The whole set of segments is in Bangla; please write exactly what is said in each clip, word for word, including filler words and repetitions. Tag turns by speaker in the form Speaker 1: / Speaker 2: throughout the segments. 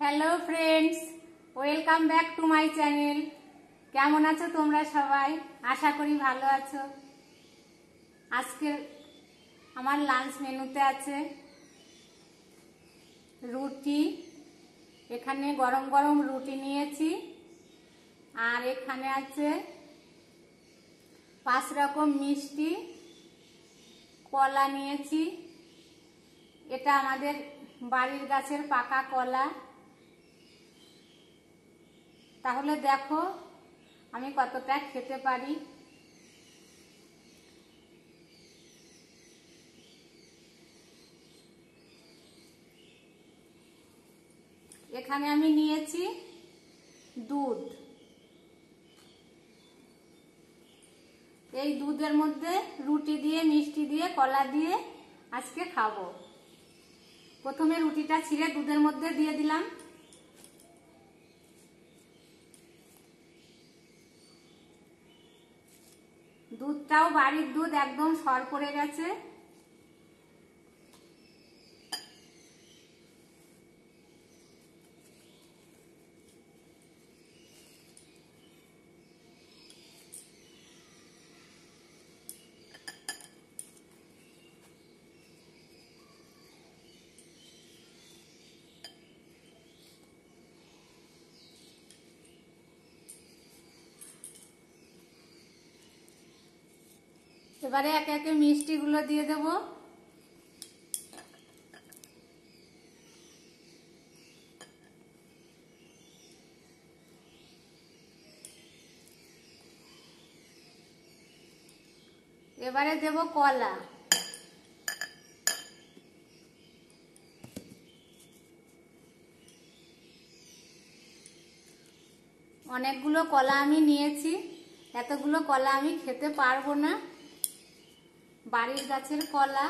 Speaker 1: Hello friends, welcome back to my channel. কেমন আছো তোমরা সবাই? আশা করি ভালো আছো। আজকে আমার লাঞ্চ মেনুতে আছে রুটি, এখানে গরম গরম রুটি নিয়েছি, আর এখানে আছে পাঁচ রকম মিষ্টি, কলা নিয়েছি। এটা আমাদের বাড়ির গাছের পাকা কলা। তাহলে দেখো আমি কতটা খেতে পারি। এখানে আমি নিয়েছি দুধ। এই দুধের মধ্যে রুটি দিয়ে, মিষ্টি দিয়ে, কলা দিয়ে আজকে খাবো। প্রথমে রুটিটা ছিঁড়ে দুধের মধ্যে দিয়ে দিলাম। দুধটাও বাড়ির দুধ, একদম সর পড়ে গেছে। এবারে একে একে মিষ্টি গুলো দিয়ে দেব। এবারে দেব কলা। অনেকগুলো কলা আমি নিয়েছি, এতগুলো কলা আমি খেতে পারবো না। বাড়ির গাছের কলা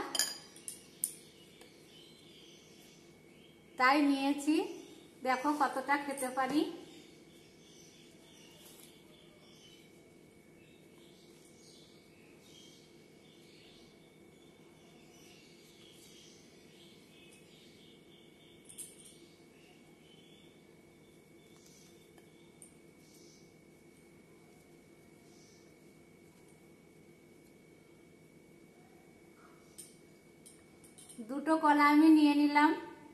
Speaker 1: তাই নিয়েছি, দেখো কতটা খেতে পারি। দুটো কলা আমি নিয়ে নিলাম।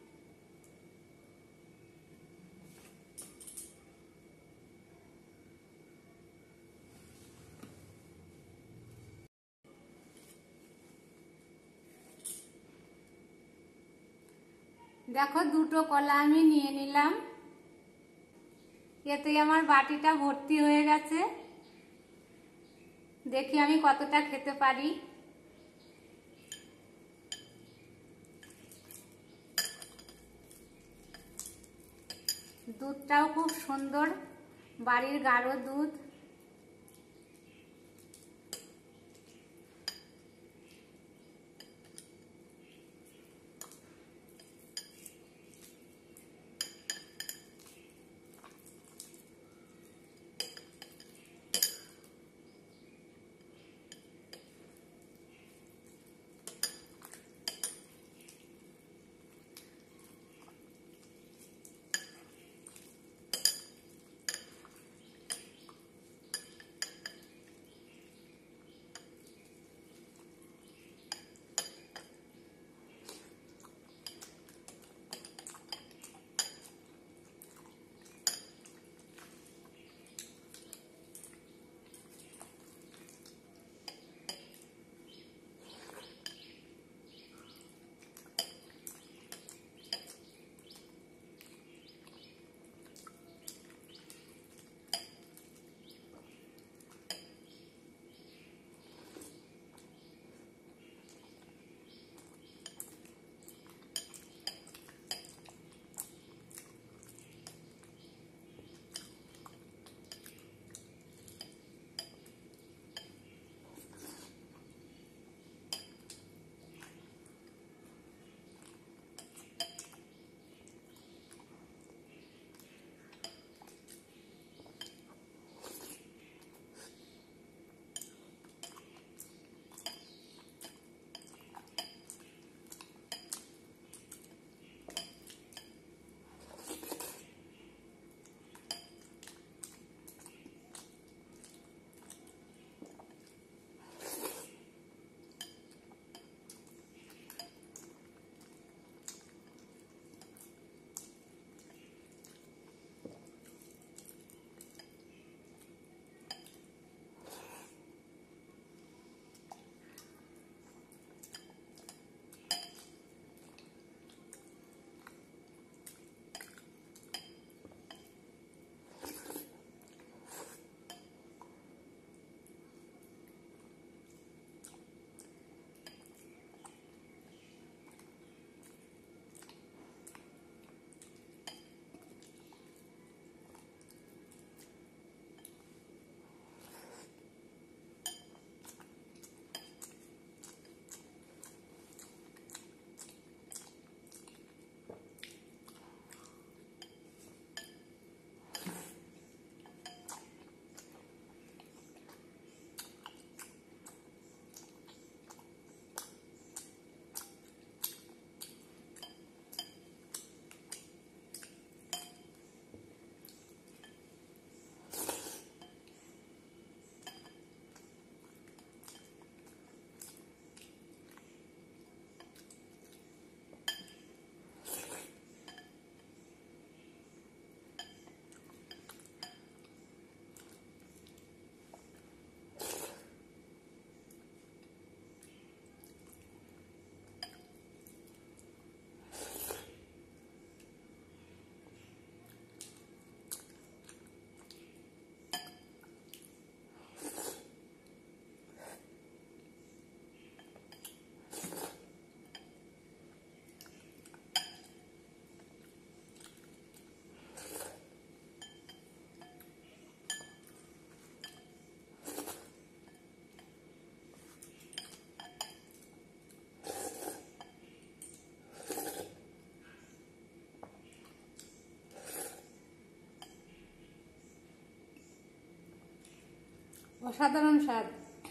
Speaker 1: দেখো দুটো কলা আমি নিয়ে নিলাম, এতে আমার বাটিটা ভর্তি হয়ে গেছে। দেখি আমি কতটা খেতে পারি। দুধটাও খুব সুন্দর, বাড়ির গাঢ় দুধ। অসাধারণ স্বাদ।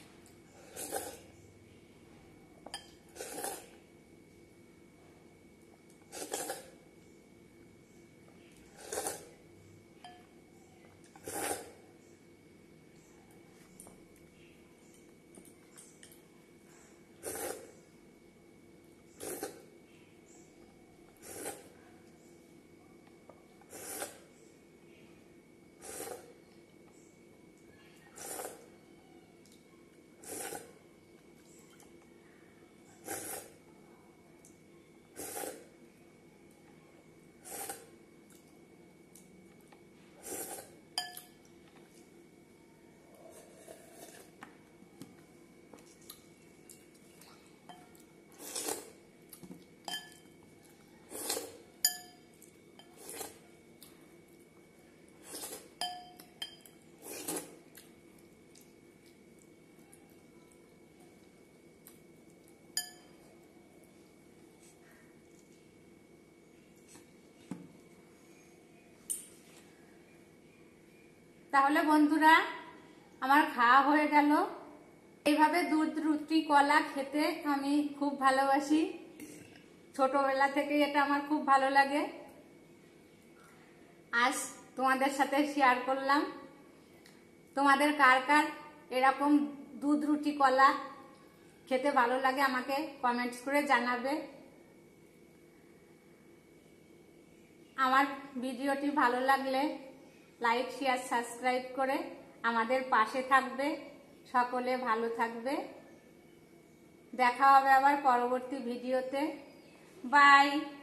Speaker 1: তাহলে বন্ধুরা, আমার খাওয়া হয়ে গেল। এইভাবে দুধ রুটি কলা খেতে আমি খুব ভালোবাসি, ছোটবেলা থেকে এটা আমার খুব ভালো লাগে। আজ তোমাদের সাথে শেয়ার করলাম। তোমাদের কার কার এরকম দুধ রুটি কলা খেতে ভালো লাগে আমাকে কমেন্টস করে জানাবে। আমার ভিডিওটি ভালো লাগলে লাইক শেয়ার সাবস্ক্রাইব করে আমাদের পাশে থাকবে। সকলে ভালো থাকবে। দেখা হবে আবার পরবর্তী ভিডিওতে। বাই।